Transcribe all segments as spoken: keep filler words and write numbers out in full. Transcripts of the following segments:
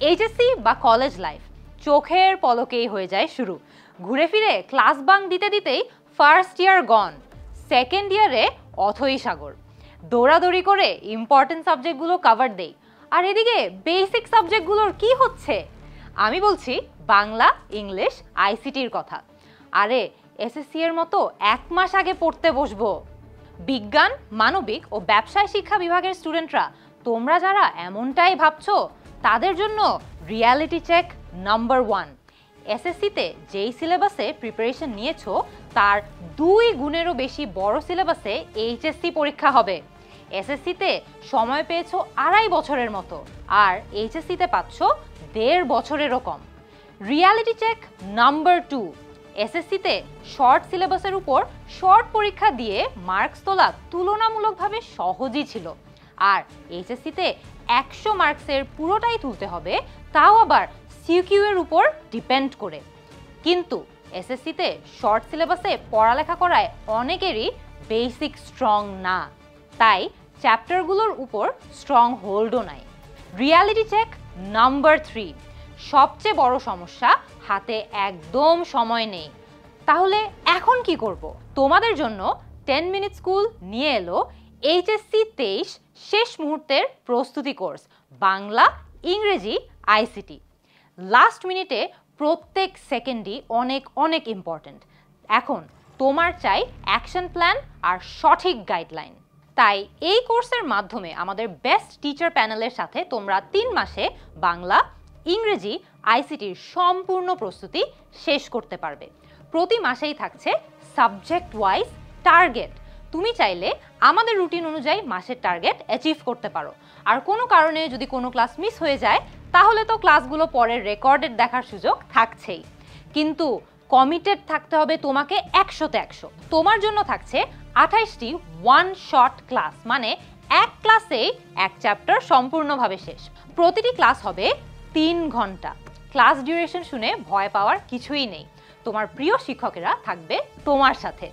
HSC বা college life চোখের পলকেই হয়ে যায় শুরু। ঘুরে ফিরে ক্লাস বাঙ্ক দিতে দিতেই ফার্স্ট ইয়ার গন, সেকেন্ড ইয়ারে অথই সাগর। দৌড়াদৌড়ি করে ইম্পর্টেন্ট সাবজেক্টগুলো কভার দেই, আর এদিকে বেসিক সাবজেক্টগুলোর কি হচ্ছে? আমি বলছি বাংলা, ইংলিশ, আইসিটির কথা। আরে এসএসসি এর মতো এক মাস আগে পড়তে বসবো। বিজ্ঞান, মানবিক ও ব্যবসায় শিক্ষা বিভাগের স্টুডেন্টরা, তোমরা যারা এমনটাই ভাবছো, তাদের জন্য রিয়ালিটি চেক নাম্বার ওয়ান। এসএসসিতে যেই সিলেবাসে প্রিপারেশন নিয়েছো তার দুই গুণেরও বেশি বড় সিলেবাসে এইচএসসি পরীক্ষা হবে। এসএসসিতে সময় পেয়েছো আড়াই বছরের মতো, আর এইচএসসিতে পাচ্ছ দেড় বছরেরও কম। Reality check number two. এসএসসিতে শর্ট সিলেবাসের উপর শর্ট পরীক্ষা দিয়ে মার্কস তোলা তুলনামূলকভাবে সহজই ছিল, আর এইচএসসিতে একশো মার্কসের পুরোটাই তুলতে হবে, তাও আবার সিকিউ এর উপর ডিপেন্ড করে। কিন্তু এসএসসিতে শর্ট সিলেবাসে পড়ালেখা করায় অনেকেরই বেসিক স্ট্রং না, তাই চ্যাপ্টারগুলোর উপর স্ট্রং হোল্ডও নাই। Reality check number three. সবচেয়ে বড় সমস্যা, হাতে একদম সময় নেই। তাহলে এখন কি করব? তোমাদের জন্য টেন মিনিট স্কুল নিয়ে এলো এইচএসসি তেইশ শেষ মুহূর্তের প্রস্তুতি কোর্স, বাংলা, ইংরেজি, আইসিটি। লাস্ট মিনিটে প্রত্যেক সেকেন্ডই অনেক অনেক ইম্পর্ট্যান্ট। এখন তোমার চাই অ্যাকশন প্ল্যান আর সঠিক গাইডলাইন। তাই এই কোর্সের মাধ্যমে আমাদের বেস্ট টিচার প্যানেলের সাথে তোমরা তিন মাসে বাংলা, ইংরেজি, আইসিটির সম্পূর্ণ প্রস্তুতি শেষ করতে পারবে। প্রতি মাসেই থাকছে সাবজেক্ট ওয়াইজ টার্গেট। তুমি চাইলে আমাদের রুটিন অনুযায়ী মাসের টার্গেট অ্যাচিভ করতে পারো। আর কোনো কারণে যদি কোনো ক্লাস মিস হয়ে যায়, তাহলে তো ক্লাসগুলো পরে রেকর্ডেড দেখার সুযোগ থাকছেই। কিন্তু কমিটেড থাকতে হবে তোমাকে একশোতে একশো। তোমার জন্য থাকছে আঠাইশটি ওয়ান শট ক্লাস, মানে এক ক্লাসেই এক চ্যাপ্টার সম্পূর্ণভাবে শেষ। প্রতিটি ক্লাস হবে তিন ঘন্টা। ক্লাস ডিউরেশন শুনে ভয় পাওয়ার কিছুই নেই, তোমার প্রিয় শিক্ষকেরা থাকবে তোমার সাথে।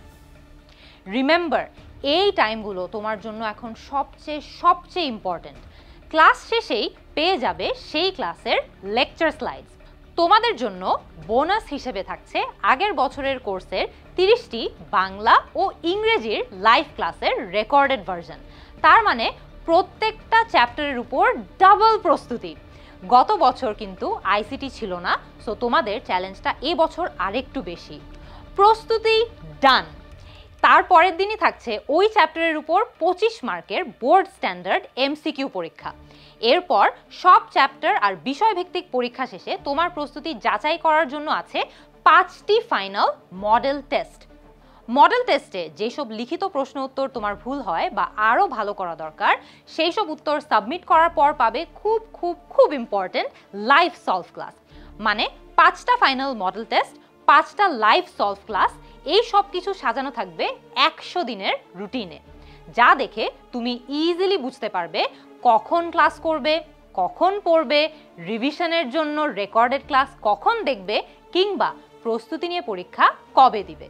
রিমেম্বার, এই টাইমগুলো তোমার জন্য এখন সবচেয়ে সবচেয়ে ইম্পর্টেন্ট। ক্লাস শেষেই পেয়ে যাবে সেই ক্লাসের লেকচার স্লাইডস। তোমাদের জন্য বোনাস হিসেবে থাকছে আগের বছরের কোর্সের তিরিশটি বাংলা ও ইংরেজির লাইভ ক্লাসের রেকর্ডেড ভার্সন। তার মানে প্রত্যেকটা চ্যাপ্টারের উপর ডাবল প্রস্তুতি। গত বছর কিন্তু আইসিটি ছিল না, সো তোমাদের চ্যালেঞ্জটা এবছর আরেকটু বেশি। প্রস্তুতি ডান। তারপরের দিনই থাকছে ওই চ্যাপ্টারের উপর পঁচিশ মার্কের বোর্ড স্ট্যান্ডার্ড এমসিকিউ পরীক্ষা। এরপর সব চ্যাপ্টার আর বিষয়ভিত্তিক পরীক্ষা শেষে তোমার প্রস্তুতি যাচাই করার জন্য আছে পাঁচটি ফাইনাল মডেল টেস্ট। মডেল টেস্টে যেসব লিখিত প্রশ্ন উত্তর তোমার ভুল হয় বা আরও ভালো করা দরকার, সেই সব উত্তর সাবমিট করার পর পাবে খুব খুব খুব ইম্পর্টেন্ট লাইভ সলভ ক্লাস। মানে পাঁচটা ফাইনাল মডেল টেস্ট, পাঁচটা লাইভ সলভ ক্লাস, এই সব কিছু সাজানো থাকবে একশো দিনের রুটিনে, যা দেখে তুমি ইজিলি বুঝতে পারবে কখন ক্লাস করবে, কখন পড়বে, রিভিশনের জন্য রেকর্ডেড ক্লাস কখন দেখবে, কিংবা প্রস্তুতি নিয়ে পরীক্ষা কবে দিবে।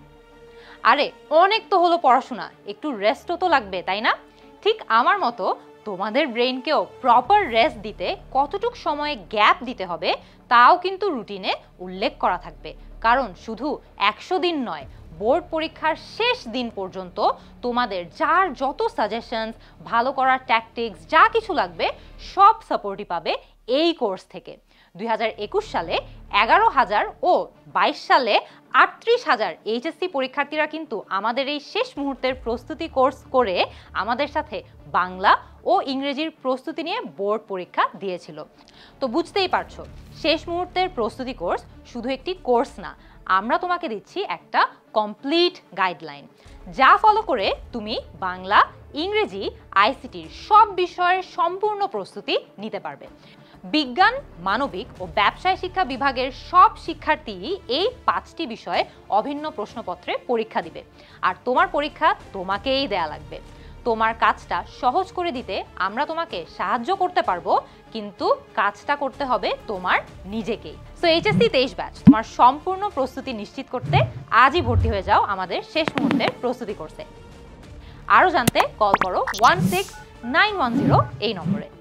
আরে অনেক তো হলো পড়াশোনা, একটু রেস্টও তো লাগবে, তাই না? ঠিক আমার মতো তোমাদের ব্রেইনকেও প্রপার রেস্ট দিতে কতটুক সময়ে গ্যাপ দিতে হবে তাও কিন্তু রুটিনে উল্লেখ করা থাকবে। কারণ শুধু একশো দিন নয়, বোর্ড পরীক্ষার শেষ দিন পর্যন্ত তোমাদের যার যত সাজেশনস, ভালো করার ট্যাকটিক্স, যা কিছু লাগবে সব সাপোর্টই পাবে এই কোর্স থেকে। দুই হাজার একুশ সালে এগারো হাজার ও বাইশ সালে আটত্রিশ হাজার এইচএসসি পরীক্ষার্থীরা কিন্তু আমাদের এই শেষ মুহূর্তের প্রস্তুতি কোর্স করে আমাদের সাথে বাংলা ও ইংরেজির প্রস্তুতি নিয়ে বোর্ড পরীক্ষা দিয়েছিল। তো বুঝতেই পারছো, শেষ মুহূর্তের প্রস্তুতি কোর্স শুধু একটি কোর্স না, আমরা তোমাকে দিচ্ছি একটা কমপ্লিট গাইডলাইন, যা ফলো করে তুমি বাংলা, ইংরেজি, আইসিটির সব বিষয়ের সম্পূর্ণ প্রস্তুতি নিতে পারবে। বিজ্ঞান, মানবিক ও ব্যবসায় শিক্ষা বিভাগের সব শিক্ষার্থীই এই পাঁচটি বিষয়ে অভিন্ন প্রশ্নপত্রে পরীক্ষা দিবে, আর তোমার পরীক্ষা তোমাকেই দেয়া লাগবে। তোমার কাজটা সহজ করে দিতে আমরা তোমাকে সাহায্য করতে পারবো, কিন্তু কাজটা করতে হবে তোমার নিজেকেই। সো এইচএসসি তেইশ ব্যাচ তোমার সম্পূর্ণ প্রস্তুতি নিশ্চিত করতে আজই ভর্তি হয়ে যাও আমাদের শেষ মুহূর্তের প্রস্তুতি কোর্সে। আরও জানতে কল করো one six nine one zero এই নম্বরে।